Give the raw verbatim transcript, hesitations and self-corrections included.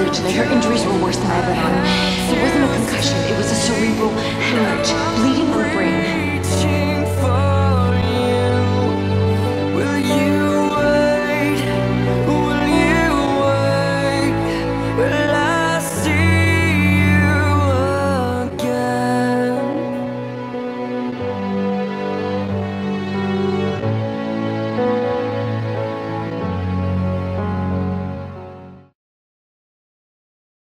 earlier today. Her injuries were worse than I ever thought. It wasn't a concussion, it was a cerebral hemorrhage, bleeding on the brain.